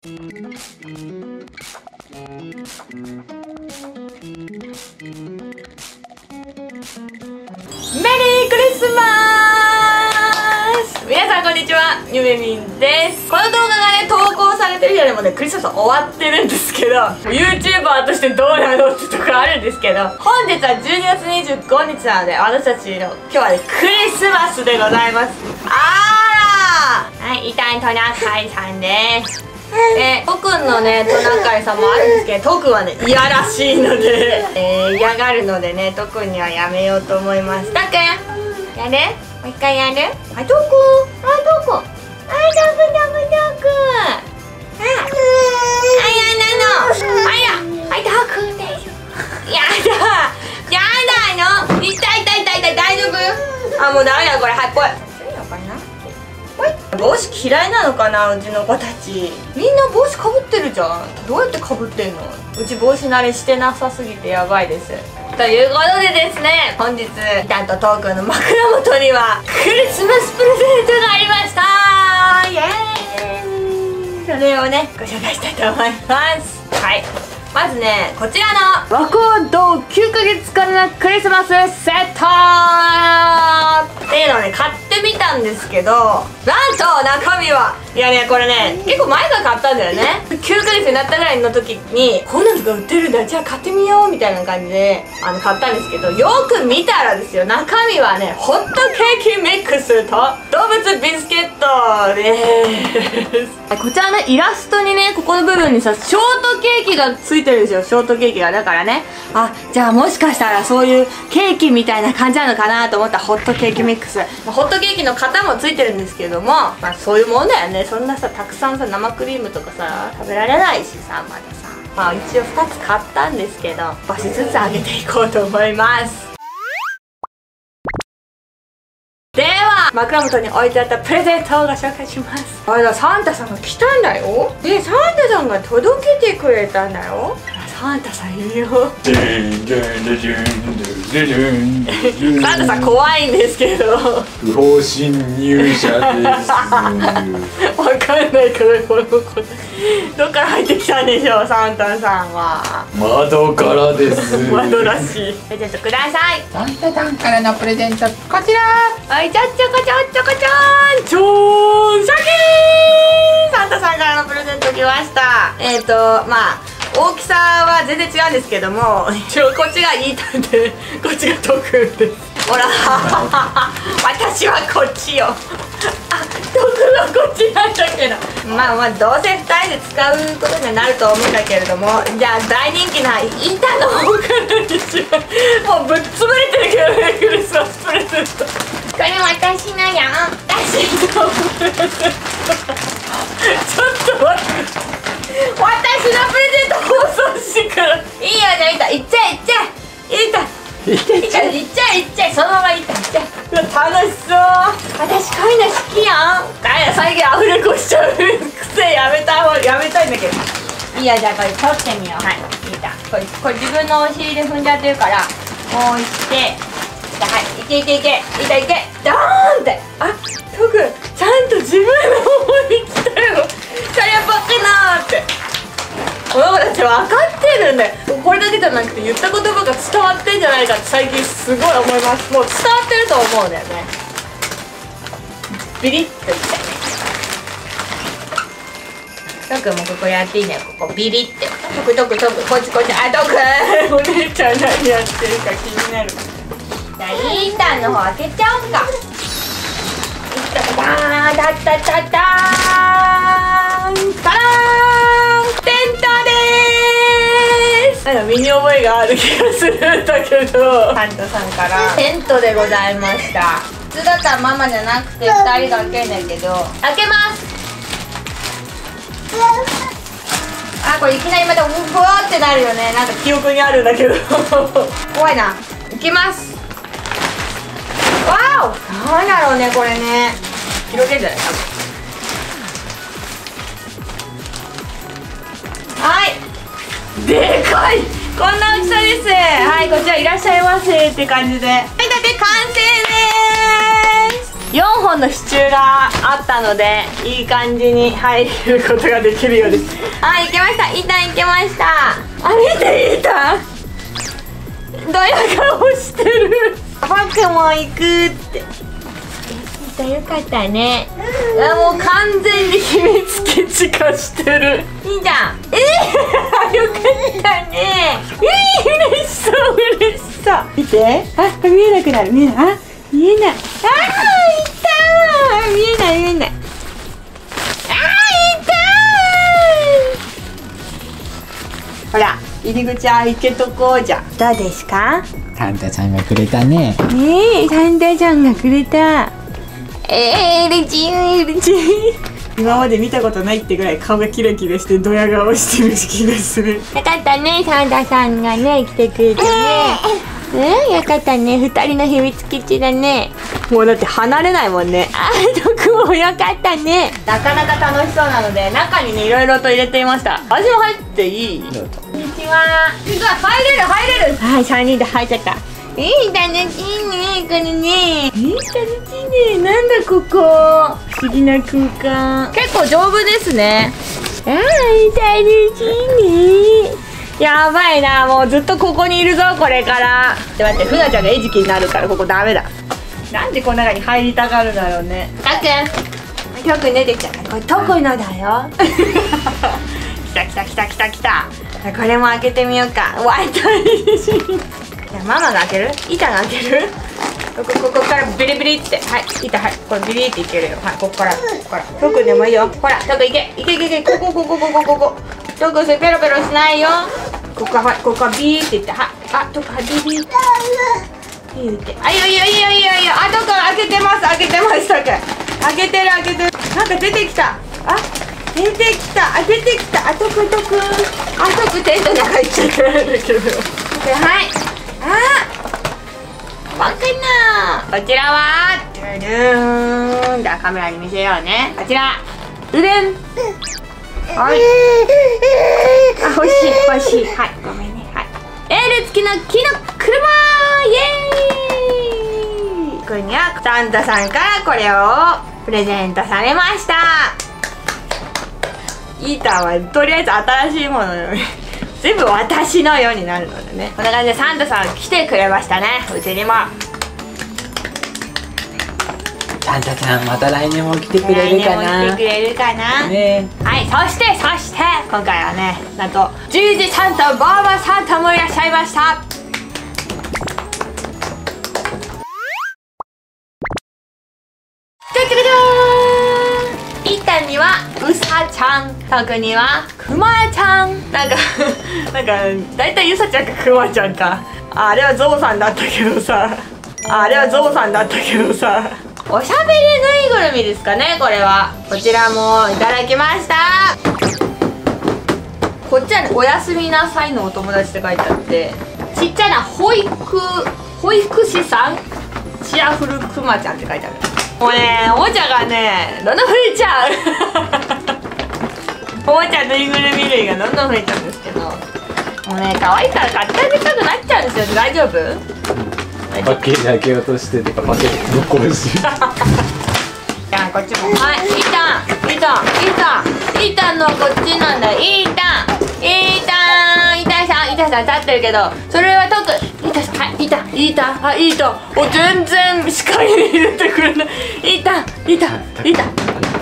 クリスマス。皆さんこんにちは、ゆめみんです。この動画がね、投稿されてるよりもね、クリスマス終わってるんですけど、 YouTuber としてどうなのってとこあるんですけど、本日は12月25日なので、私たちの今日はね、クリスマスでございます。はい、伊丹トナカイさんです。トくんのね、トナカイさんもあるんですけど、トくんはね、いやらしいので、嫌がるのでね、トくんにはやめようと思います。トくん、やる？もう一回やる？トくん、トくん、トくん、トくん、トくんです。やだの、痛い、大丈夫？もうダメだこれ、はい、来い。帽子嫌いなのかな、うちの子たち。みんな帽子かぶってるじゃん。どうやってかぶってんの？うち帽子慣れしてなさすぎてやばいです。ということでですね、本日イタンとトークンの枕元にはクリスマスプレゼントがありましたー。イエーイ。それをね、ご紹介したいと思います。はい、まずね、こちらの和光堂9ヶ月からのクリスマスセットっていうのをね、買ってみたんですけど、なんと中身は、いやね、これね、結構前から買ったんだよね。9ヶ月になったぐらいの時に、こんなのが売ってるんだ、じゃあ買ってみようみたいな感じで買ったんですけど、よく見たらですよ、中身はね、ホットケーキミックスと動物ビスケットです。こちらのイラストにね、ここの部分にさ、ショートケーキがついてるんですよ。ショートケーキが。だからね、じゃあもしかしたらそういうケーキみたいな感じなのかなと思ったホットケーキミックス。ホットケーキの型もついてるんですけども、そういうもんだよね。そんなさ、たくさんさ、生クリームとかさ、食べられないしさ、まださ。一応2つ買ったんですけど、少しずつあげていこうと思います。では、枕元に置いてあったプレゼントをご紹介します。サンタさんが来たんだよ。で、サンタさんが届けてくれたんだよ。サンタさんいるよ。サンタさん怖いんですけど。 不法侵入者です。わかんないから、この子。どっから入ってきたんでしょう、サンタさんは。 窓からです。 窓らしい。プレゼントください。 サンタさんからのプレゼント、こちら。 はい、ちょっちょこちょっちょこちょん。ちょーん、シャキーン。サンタさんからのプレゼント来ました。大きさは全然違うんですけども、こっちがイータンで、こっちがトクンです。ほら私はこっちよ。トクンはこっちなんだけど、どうせ2人で使うことになると思うんだけれども、じゃあ大人気なイータンの方からにします。もうぶっ潰れてるけどね、クリスマスプレゼント。これ私のやん。私のプレゼント。ちょっと待って、私のプレゼント放送してから。いいよ、じゃあいった、いっちゃえ、いっちゃえ、いっちゃえ、そのままいった、いっちゃえ。楽しそう。私こういうの好きやん。最近アフレコしちゃう癖やめたいんだけど。いいよ、じゃあこれ取ってみよう。はい、いった。これ自分のお尻で踏んじゃってるから、こうして、はい、いけ、ドーンって。トクン、ちゃんと自分の方に来たよ。それっぽくなーって。この子たち分かってるんだよ。これだけじゃなくて言った言葉が伝わってんじゃないかって最近すごい思います。もう伝わってると思うんだよね。ビリッといったね。トクンもここやっていいね。ここビリって。トク、こっち。トクンお姉ちゃん何やってるか気になる。じゃあイータンの方開けちゃおうか。タタタタターン、タラーン、テントでーす。なんか身に覚えがある気がするんだけど、サンタさんからテントでございました。普通だったらママじゃなくて2人が開けんだけど、開けます。これいきなりまたふわーってなるよね。なんか記憶にあるんだけど怖いな。いきます。わお、なんだろうね、これね。広げんじゃない？はい、でかい。こんな大きさです。はい、こちらいらっしゃいませって感じで。はい、だって完成でーす。 4本の支柱があったのでいい感じに入ることができるようです。はい、行けました。イータン行けました。あ、見てイータン、ドヤ顔してる。僕も行くって。イータンよかったね。もう完全に秘密基地化してる。いいじゃん。よかったね。嬉しそう嬉しそう。見て、あ、これ見えなくなる。見えない、あ、見えない。あー、いたー。見えない見えない。あー、いたー。ほら、入り口開けとこうじゃん。どうですか？ サンタさんがくれたね。 サンタちゃんがくれた。嬉しい嬉しい。今まで見たことないってぐらい顔がキラキラしてドヤ顔してる気がする。よかったね、サンタさんがね来てくれてね。よかったね、2人の秘密基地だね。もうだって離れないもんね。僕もよかったね。なかなか楽しそうなので中にねいろいろと入れてみました。私も入っていい？こんにちは。すごい、入れる入れる。はい、3人で入っちゃった。楽しいね、これね。楽しいね。なんだここ、不思議な空間。結構丈夫ですね。楽しいね。やばいな、もうずっとここにいるぞこれから。待って、ふなちゃんが餌食になるからここダメだ。なんでこの中に入りたがるんだろうね。たっくん、たっくん出てきた。これトコのだよ。来た来た来た来た来た。これも開けてみようか。わい、大事。じゃあママが開ける？板が開ける？ここからビリビリって、はい、板、はい、これビリっていけるよ。はい、ここからトクでもいいよ。ほら、トクいけいけいけいけ、ここトク、それペロペロしないよ。ここはビーっていって、は、あ、トクはビリってあ、いいよいいよいいよいいよいいよ。あ、トク開けてます、開けてます、トク開けてる開けてる。なんか出てきた。あ、出てきた。あ、出てきた。あ、トクあ、トクテントに入っちゃってるんだけど。はい、わかんな。こちらはドゥルーン。じゃあカメラに見せようね。こちらドゥルン。はい、あ、欲しい。はい、ごめんね。はい、エール付きの木の車、イエーイ。これにはサンタさんからこれをプレゼントされました。イーターはとりあえず新しいものよね。全部私のようになるのでね。こんな感じでサンタさん来てくれましたね。うちにもサンタさんまた来年も来てくれるかな。 来てくれるかな。 ね。 はい、そして今回はね、なんと十字サンタ、バーバサンタもいらっしゃいました。イタにはウサちゃん、タクにはクマちゃん。なんかだいたいユサちゃんかクマちゃんか。あれはゾウさんだったけどさ。おしゃべりぬいぐるみですかね、これは。こちらもいただきました。こっちはね、おやすみなさいのお友達って書いてあって、ちっちゃな保育士さん、チアフルクマちゃんって書いてある。もうね、おもちゃがね、どんどん増えちゃう。おもちゃぬいぐるみ類がどんどん増えちゃうんですけど、もうね、可愛いから買ってあげたくなっちゃうんですよ。大丈夫？ パッケージ開けようとしててか、パッケージぶっ壊し。 じゃあこっちも、はい、イータンのこっちなんだ。イータンさん立ってるけど、それはトク。イータンさん、はい、イータン、お、全然視界に入れてくれない。イータン、あ、見た、来た、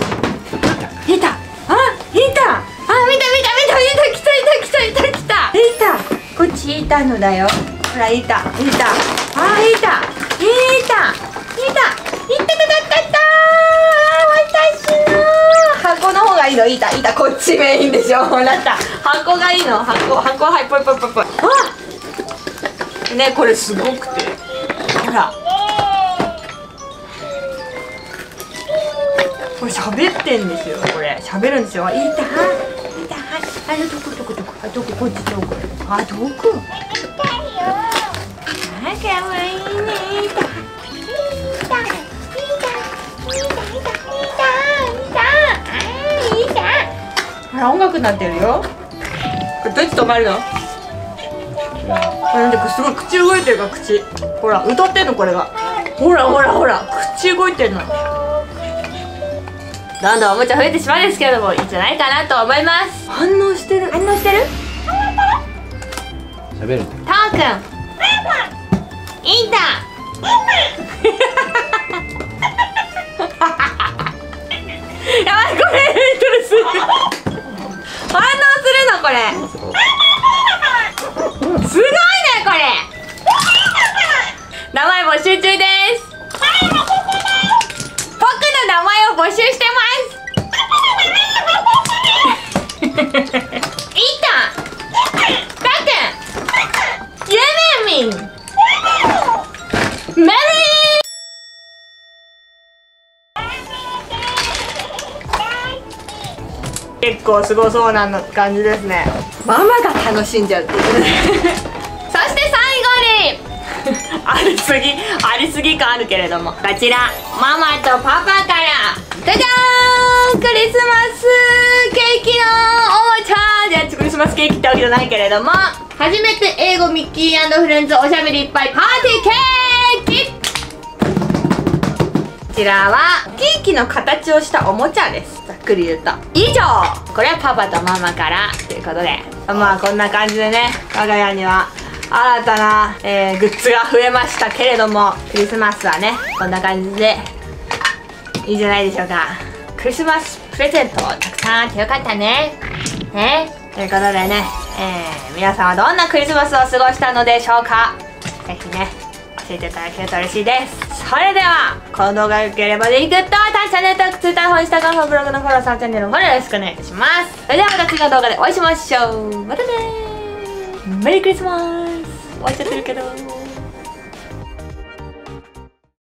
こっちイータンのだよ。ほら、イータン、私の箱の方がいいの。イータこっちメインでしょ。ほら、箱がいいの。箱、はい、ぽい。あ、ね、これすごくて、ほら、これ喋ってんですよ。これ喋るんですよ。イータ、はい、どこ、こっちどこ、あ、どこ、あ、かわいいね。ほら、音楽になってるよ。これどっち止まるの？これなんで、すごい口動いてるから、口。ほら、歌ってんのこれが。 ほらほらほら、口動いてんの。どんどんおもちゃ増えてしまうんですけれども、いいんじゃないかなと思います。反応してる、反応してる。 喋る。 たーくん、いいんだ。やばい、これビートルス反応するのこれ。すごいねこれ。名前募集中です。僕の名前を募集してます。いったたくん、ゆめみん、メリー。結構すごそうな感じですね。ママが楽しんじゃうっていうそして最後にありすぎ感あるけれども、こちらママとパパからじゃじゃーん、クリスマスケーキのおもちゃで、クリスマスケーキってわけじゃないけれども、初めて英語ミッキー&フレンズおしゃべりいっぱいパーティーケーキ。こちらはケーキの形をしたおもちゃです。ざっくり言うと以上。これはパパとママからということで、まあこんな感じでね、我が家には新たな、グッズが増えましたけれども、クリスマスはねこんな感じでいいんじゃないでしょうか。クリスマスプレゼントたくさんあってよかったね。ということでね、皆さんはどんなクリスマスを過ごしたのでしょうか。ぜひね教えていただけると嬉しいです。それではこの動画が良ければぜひグッドボタン、チャンネル登録、Twitter、インスタグラム、ブログのフォロー、3チャンネルのフォローよろしくお願いいたします。それではまた次の動画でお会いしましょう。またねー。メリークリスマス。終わっちゃってるけど。